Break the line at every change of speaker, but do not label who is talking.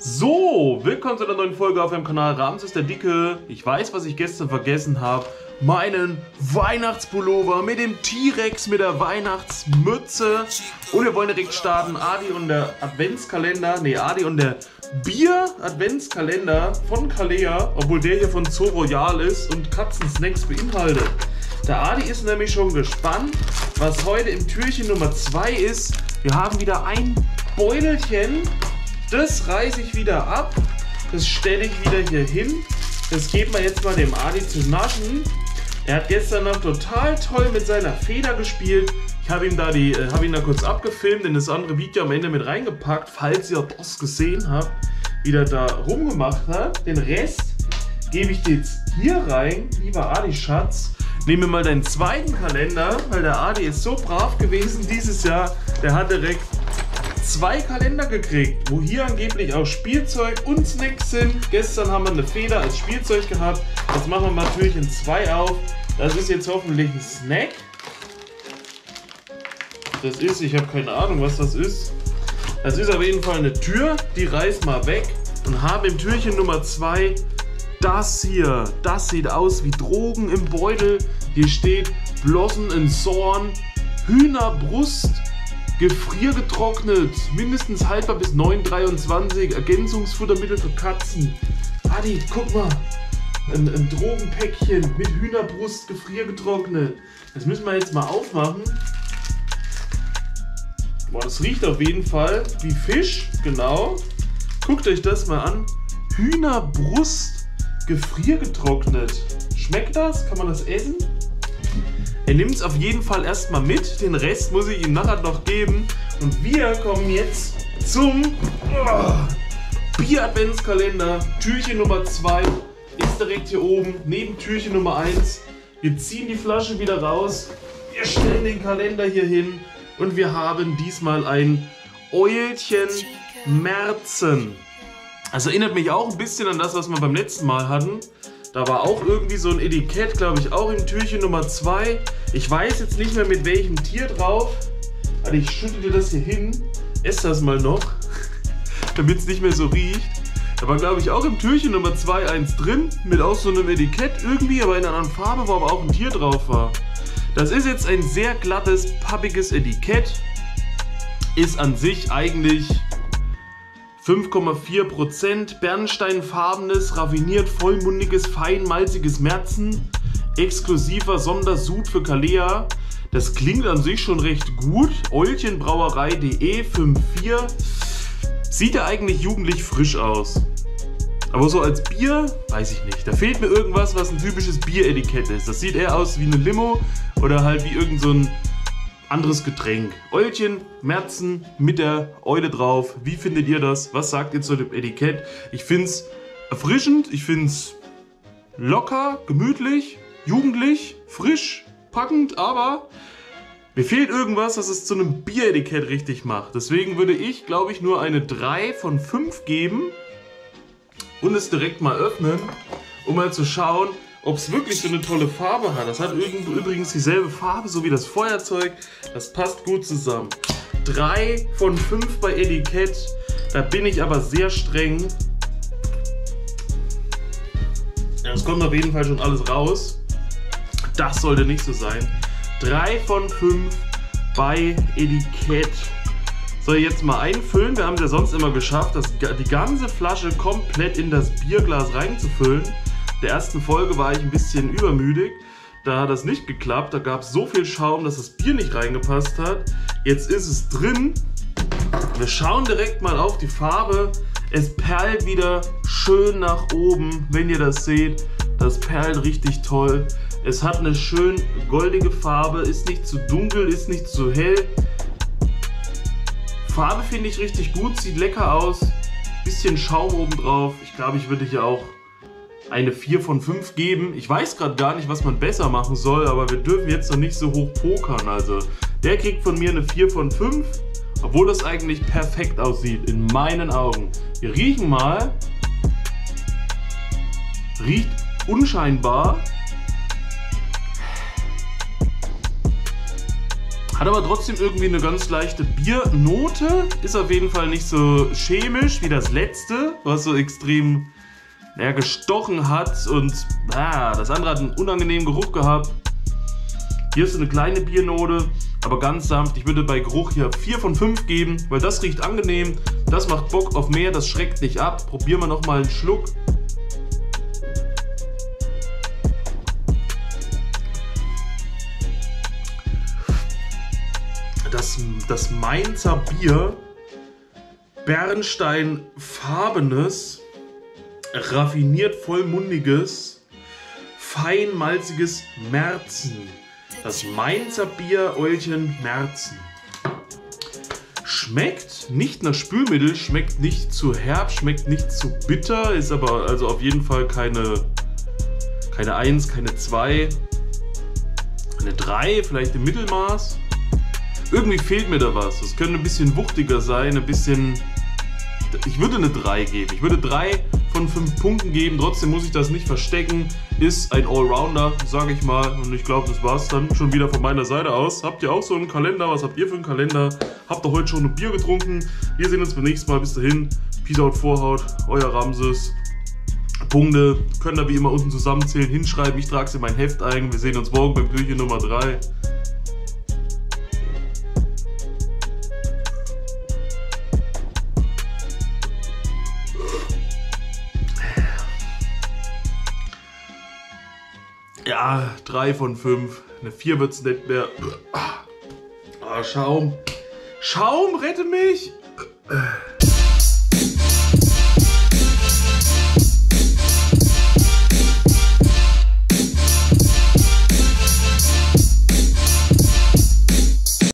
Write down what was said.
So, willkommen zu einer neuen Folge auf meinem Kanal. Rams ist der Dicke. Ich weiß, was ich gestern vergessen habe. Meinen Weihnachtspullover mit dem T-Rex, mit der Weihnachtsmütze. Und wir wollen direkt starten. Adi und der Adventskalender. Adi und der Bier-Adventskalender von Kalea. Obwohl der hier von Zoo Royal ist und Katzensnacks beinhaltet. Der Adi ist nämlich schon gespannt, was heute im Türchen Nummer 2 ist. Wir haben wieder ein Beutelchen. Das reiße ich wieder ab. Das stelle ich wieder hier hin. Das geben wir jetzt mal dem Adi zu naschen. Er hat gestern noch total toll mit seiner Feder gespielt. Ich habe ihn da kurz abgefilmt, in das andere Video am Ende mit reingepackt, falls ihr das gesehen habt, wie er da rumgemacht hat. Den Rest gebe ich dir jetzt hier rein, lieber Adi Schatz. Nehmen wir mal deinen zweiten Kalender, weil der Adi ist so brav gewesen dieses Jahr. Der hat direkt 2 Kalender gekriegt, wo hier angeblich auch Spielzeug und Snacks sind. Gestern haben wir eine Feder als Spielzeug gehabt. Jetzt machen wir mal Türchen 2 auf. Das ist jetzt hoffentlich ein Snack. Das ist, ich habe keine Ahnung, was das ist. Das ist auf jeden Fall eine Tür. Die reißt mal weg und haben im Türchen Nummer 2 das hier. Das sieht aus wie Drogen im Beutel. Hier steht Blossen in Zorn, Hühnerbrust, gefriergetrocknet, mindestens haltbar bis 9,23, Ergänzungsfuttermittel für Katzen. Adi, guck mal, ein Drogenpäckchen mit Hühnerbrust, gefriergetrocknet. Das müssen wir jetzt mal aufmachen. Boah, das riecht auf jeden Fall wie Fisch, genau. Guckt euch das mal an. Hühnerbrust, gefriergetrocknet. Schmeckt das? Kann man das essen? Er nimmt es auf jeden Fall erstmal mit, den Rest muss ich ihm nachher noch geben. Und wir kommen jetzt zum Bier-Adventskalender. Türchen Nummer 2 ist direkt hier oben, neben Türchen Nummer 1. Wir ziehen die Flasche wieder raus, wir stellen den Kalender hier hin und wir haben diesmal ein Eulchen Merzen. Das erinnert mich auch ein bisschen an das, was wir beim letzten Mal hatten. Da war auch irgendwie so ein Etikett, glaube ich, auch im Türchen Nummer 2. Ich weiß jetzt nicht mehr mit welchem Tier drauf. Also ich schütte dir das hier hin. Ess das mal noch, damit es nicht mehr so riecht. Da war, glaube ich, auch im Türchen Nummer 2 eins drin. Mit auch so einem Etikett irgendwie, aber in einer anderen Farbe, wo aber auch ein Tier drauf war. Das ist jetzt ein sehr glattes, pappiges Etikett. Ist an sich eigentlich 5,4%, bernsteinfarbenes, raffiniert, vollmundiges, feinmalziges Merzen, exklusiver Sondersud für Kalea. Das klingt an sich schon recht gut. Eulchenbrauerei.de 5,4. Sieht ja eigentlich jugendlich frisch aus. Aber so als Bier, weiß ich nicht. Da fehlt mir irgendwas, was ein typisches Bieretikett ist. Das sieht eher aus wie eine Limo oder halt wie irgend so ein anderes Getränk. Eulchen, Merzen mit der Eule drauf. Wie findet ihr das? Was sagt ihr zu dem Etikett? Ich finde es erfrischend, ich finde es locker, gemütlich, jugendlich, frisch, packend, aber mir fehlt irgendwas, was es zu einem Bieretikett richtig macht. Deswegen würde ich, glaube ich, nur eine 3 von 5 geben und es direkt mal öffnen, um mal zu schauen, ob es wirklich so eine tolle Farbe hat. Das hat übrigens dieselbe Farbe, so wie das Feuerzeug. Das passt gut zusammen. 3 von 5 bei Etikett. Da bin ich aber sehr streng. Das kommt auf jeden Fall schon alles raus. Das sollte nicht so sein. 3 von 5 bei Etikett. Soll ich jetzt mal einfüllen? Wir haben es ja sonst immer geschafft, die ganze Flasche komplett in das Bierglas reinzufüllen. In der ersten Folge war ich ein bisschen übermüdig, da hat das nicht geklappt, da gab es so viel Schaum, dass das Bier nicht reingepasst hat. Jetzt ist es drin, wir schauen direkt mal auf die Farbe, es perlt wieder schön nach oben, wenn ihr das seht, das perlt richtig toll. Es hat eine schön goldige Farbe, ist nicht zu dunkel, ist nicht zu hell. Farbe finde ich richtig gut, sieht lecker aus, bisschen Schaum oben drauf, ich glaube ich würde hier auch eine 4 von 5 geben. Ich weiß gerade gar nicht, was man besser machen soll, aber wir dürfen jetzt noch nicht so hoch pokern. Also der kriegt von mir eine 4 von 5, obwohl das eigentlich perfekt aussieht, in meinen Augen. Wir riechen mal. Riecht unscheinbar. Hat aber trotzdem irgendwie eine ganz leichte Biernote. Ist auf jeden Fall nicht so chemisch wie das letzte, was so extrem gestochen hat. Und das andere hat einen unangenehmen Geruch gehabt. Hier ist so eine kleine Biernote, aber ganz sanft. Ich würde bei Geruch hier 4 von 5 geben, weil das riecht angenehm. Das macht Bock auf mehr, das schreckt nicht ab. Probieren wir nochmal einen Schluck. Das Mainzer Bier, bernsteinfarbenes, raffiniert vollmundiges, feinmalziges Märzen. Das Mainzer Bier Eulchen Märzen. Schmeckt nicht nach Spülmittel, schmeckt nicht zu herb, schmeckt nicht zu bitter, ist aber also auf jeden Fall keine 1, keine 2, eine 3, vielleicht im Mittelmaß. Irgendwie fehlt mir da was. Es könnte ein bisschen wuchtiger sein, ein bisschen... Ich würde eine 3 geben. Ich würde 3 von 5 Punkten geben. Trotzdem muss ich das nicht verstecken. Ist ein Allrounder, sage ich mal. Und ich glaube, das war es dann schon wieder von meiner Seite aus. Habt ihr auch so einen Kalender? Was habt ihr für einen Kalender? Habt ihr heute schon ein Bier getrunken? Wir sehen uns beim nächsten Mal. Bis dahin. Peace out, Vorhaut. Euer Ramses. Punkte könnt ihr wie immer unten zusammenzählen, hinschreiben. Ich trage es in mein Heft ein. Wir sehen uns morgen beim Bierchen Nummer 3. Ja, 3 von 5. Eine 4 wird es nicht mehr. Schaum. Schaum, rette mich!